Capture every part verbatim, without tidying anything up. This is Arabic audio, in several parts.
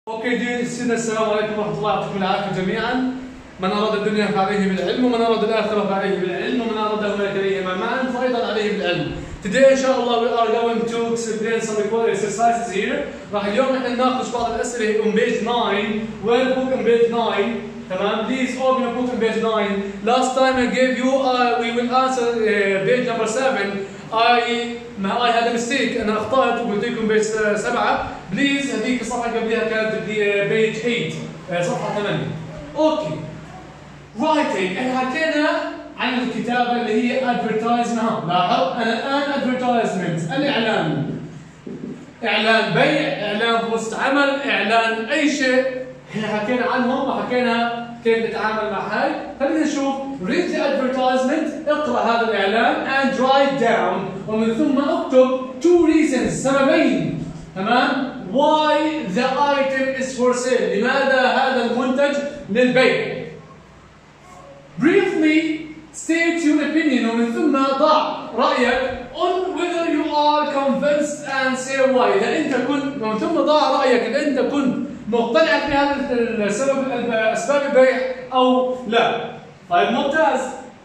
اوكي دي سيدنا السلام عليكم ورحمه الله يعطيكم العافيه جميعا. من اراد الدنيا فعليه بالعلم ومن اراد الاخره فعليه بالعلم ومن اراد الملك اليهما معا فايضا عليه بالعلم. Today ان شاء الله we are going to explain some recorded exercises here. راح اليوم احنا نناقش بعض الاسئله on page nine. Well book on page nine. تمام. Please open your book on page nine. Last time I gave you uh, we will answer uh, page number seven. I I had a mistake انا اخطات وقلت لكم بيج سبعة. بليز هذيك الصفحه اللي قبلها كانت بيج ثمانية صفحه ثمانية. اوكي. رايتنج احنا حكينا عن الكتابه اللي هي advertisement. لاحظ انا الان advertisement الاعلان. اعلان بيع، اعلان فرصه عمل، اعلان اي شيء احنا حكينا عنهم وحكينا كيف نتعامل مع هاي. خلينا نشوف read the advertisement. اقرا هذا الاعلان and write down ومن ثم اكتب two reasons سببين. تمام. why the item is for sale. لماذا هذا المنتج للبيع. briefly state your opinion ومن ثم ضع رايك on whether you are convinced and say why. اذا انت كنت ومن ثم ضع رايك اذا انت كنت مقتنع في هذا السبب اسباب البيع او لا. طيب ممتاز.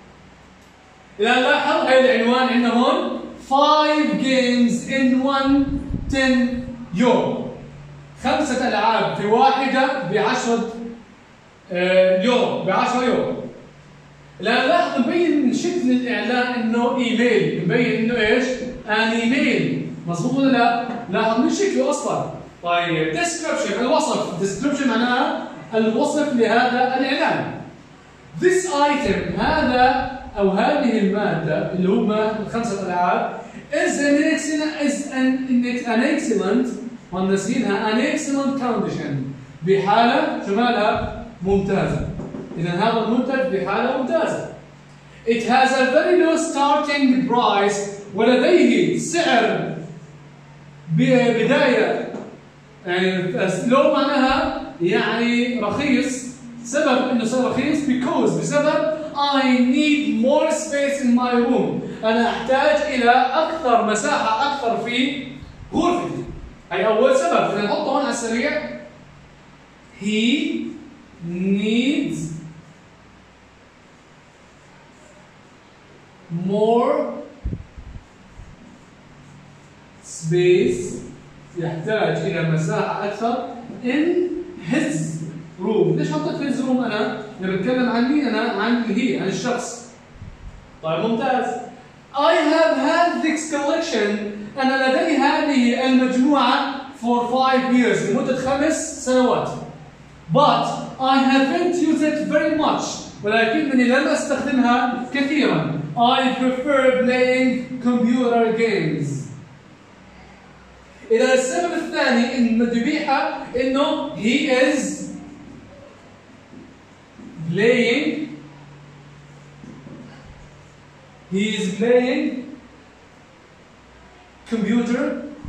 اذا نلاحظ هذا العنوان عندنا هون five games in one ten يوم. خمسة العاب في واحدة بعشرة يوم بعشرة يوم. الآن لاحظ مبين من شكل الإعلان إنه إيميل، مبين إنه إيش؟ أن إيميل، مظبوط ولا لا؟ لاحظ من شكله أصلاً. طيب description الوصف، description معناها الوصف لهذا الإعلان. This item هذا أو هذه المادة اللي هم الخمسة ألعاب is an excellent is an an excellent مهندسينها an excellent condition بحالة شو مالها؟ ممتازة. إذا هذا المنتج بحالة ممتازة. It has a very low starting price ولديه سعر بداية يعني low معناها يعني رخيص. سبب إنه صار رخيص because بسبب I need more space in my room. أنا أحتاج إلى أكثر مساحة أكثر في غرفتي. هي أول سبب. إذا نحطه هون على السريع. He needs more space. يحتاج إلى مساحة أكثر in his room. ليش حطيت في his room أنا؟ أنا بتكلم عن مين أنا؟ عن هي، عن الشخص. طيب ممتاز. I have had this collection. أنا لدي هذه المجموعة for five years لمدة خمس سنوات. But I haven't used it very much. ولكنني لم أستخدمها كثيرا. I prefer playing computer games. إذا السبب الثاني إن ذبيحة إنه he is playing he is playing computer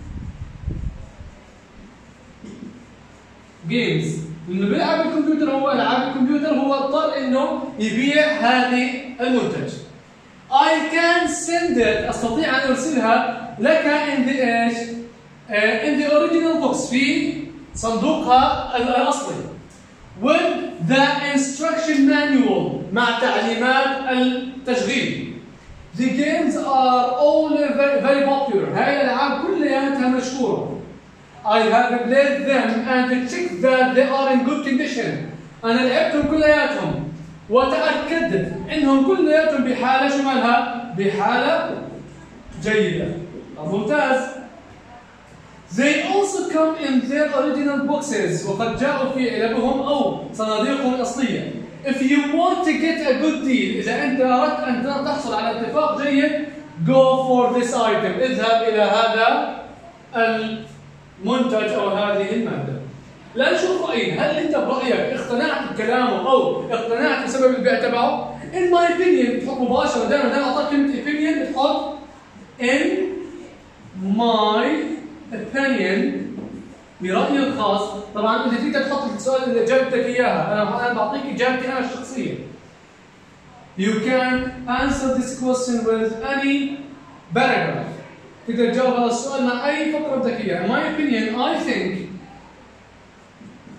games. لأنه بيلعب الكمبيوتر هو ألعاب الكمبيوتر هو اضطر إنه يبيع هذه المنتج. I can send it أستطيع أن أرسلها لك in the إيش؟ uh, in the original box في صندوقها الأصلي. with the instruction manual مع تعليمات التشغيل. The games are all very, very popular. هاي الألعاب كلها مشهورة. I have played them and checked that they are in good condition. أنا لعبتهم كلياتهم وتأكدت إنهم كلياتهم بحالة شو مالها؟ بحالة جيدة. ممتاز. They also come in their original boxes. وقد جاءوا في علبهم أو صناديقهم الأصلية. If you want to get a good deal إذا أنت أردت أن تحصل على اتفاق جيد go for this item. اذهب إلى هذا المنتج أو هذه المادة. لا نشوف رأيي. هل أنت برأيك اقتنعت بكلامه أو اقتنعت بسبب البيع تبعه؟ In my opinion بتحط مباشرة دائما دائما أعطاك كلمة opinion بتحط in my opinion برأيي الخاص. طبعا أنت تقدر تحط السؤال اللي إجابتك إياها. أنا أنا بعطيك إجابتي أنا الشخصية. You can answer this question with any paragraph. تقدر تجاوب هذا السؤال مع أي فقرة بدك إياها. In my opinion I think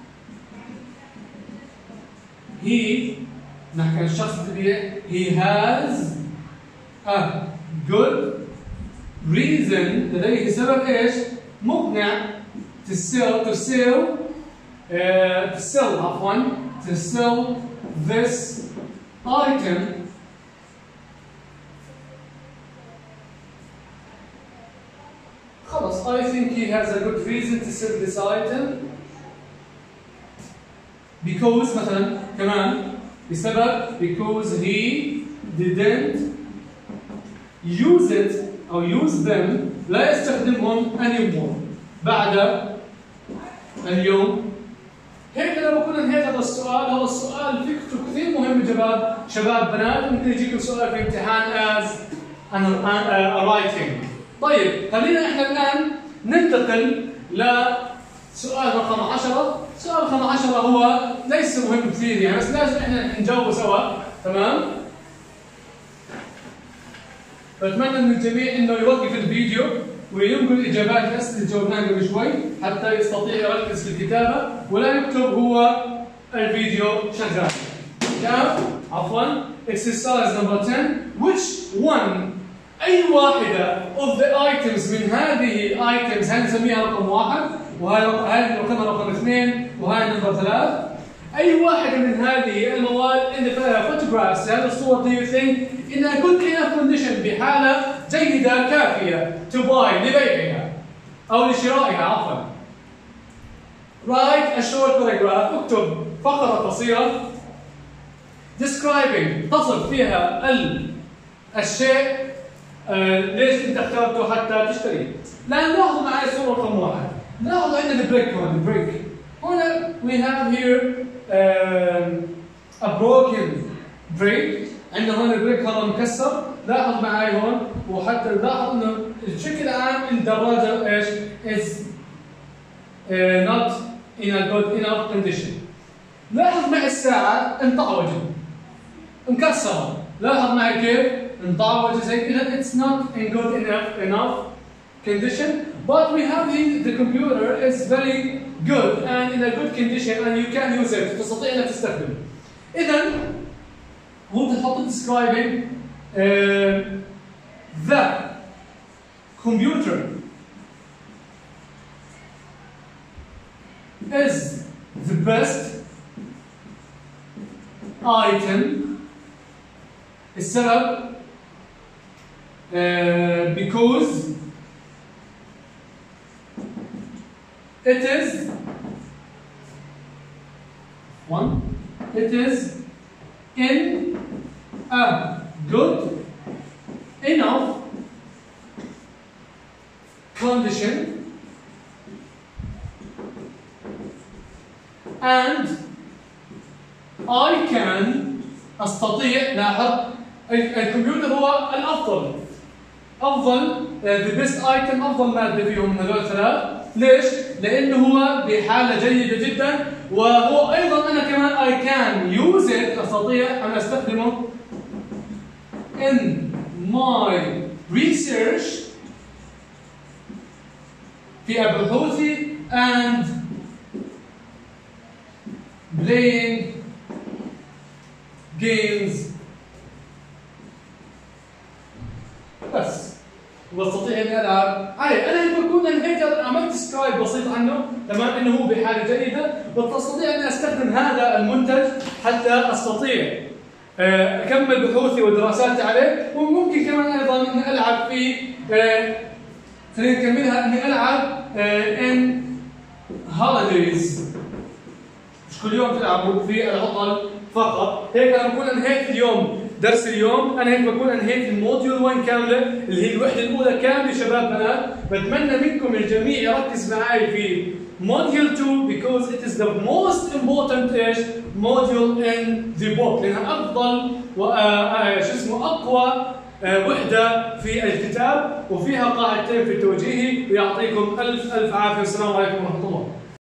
he نحكي عن الشخص الطبيعي he has a good reason لديه سبب ايش؟ مقنع to sell to sell uh, to sell عفوا to sell this item خلاص I think he has a good reason to sell this item because مثلا كمان بسبب because he didn't use it أو use them لا يستخدمهم anymore بعد اليوم. هيك لما بكون انهيت هذا السؤال، هذا السؤال فكرته كثير مهم شباب شباب بنات، ممكن يجيكم سؤال في امتحان as an a writing. طيب خلينا احنا الان ننتقل لسؤال رقم عشرة. سؤال رقم عشرة هو ليس مهم كثير يعني، بس لازم احنا نجاوبه سوا، تمام؟ بتمنى من الجميع انه يوقف الفيديو وينقل الاجابات الاسئله اللي جاوبناها قبل شوي حتى يستطيع يركز في الكتابه ولا يكتب هو الفيديو شغال. تمام؟ عفوا. exercise number ten. which one اي واحده of the items من هذه items هذه نسميها رقم واحد وهذه رقمها رقم اثنين وهذه نمبر ثلاث. اي واحده من هذه المواد اللي فيها photographs هذه الصور do you think in a good enough condition بحاله جيده كافيه to buy لبيعها او لشرائها عفوا. write a short paragraph اكتب فقره قصيره describing تصف فيها ال الشيء آه ليش انت اخترته حتى تشتريه. الان لاحظوا معي الصوره رقم واحد، لاحظوا عندنا البريك هون البريك هنا we have here uh, a broken brake. عندنا هون البريك هذا مكسر، لاحظ معي هون وحتى لاحظ انه بشكل عام الدراجه ايش؟ is uh, not in a good enough condition. لاحظ معي الساعه انطعوجت مكسره، لاحظ معي كيف؟ انطعوجت زي كذا it's not in good enough enough condition. But we have here the computer is very good and in a good condition and you can use it. تستطيع انك تستخدمه. اذا هو بتحط describing uh, the computer is the best item. السبب uh, because it is one it is in a good enough condition and I can استطيع. لاحظ الكمبيوتر هو الافضل افضل the best item افضل ماده فيهم من هذول الثلاث. ليش؟ لانه هو بحاله جيده جدا وهو ايضا انا كمان I can use it استطيع ان استخدمه in my research في بحوثي and playing games. بس واستطيع اني العب عليه. انا لما بكون انهيت عملت سكرايب بسيط عنه تمام انه هو بحاله جيده، بستطيع اني استخدم هذا المنتج حتى استطيع اكمل بحوثي ودراساتي عليه. وممكن كمان ايضا اني العب في خلينا نكملها اني العب ان هوليديز. مش كل يوم تلعبوا في العطل فقط. هيك انا بكون انهيت اليوم درس اليوم، انا هيك بكون انهيت الموديول واحد كامله اللي هي الوحده الاولى كامله شباب بنات. بتمنى منكم الجميع يركز معي في موديول اثنين because it is the most important ايش module in the book لانها افضل و شو اسمه اقوى وحده في الكتاب وفيها قاعدتين في التوجيهي. ويعطيكم الف الف عافيه والسلام عليكم ورحمه الله.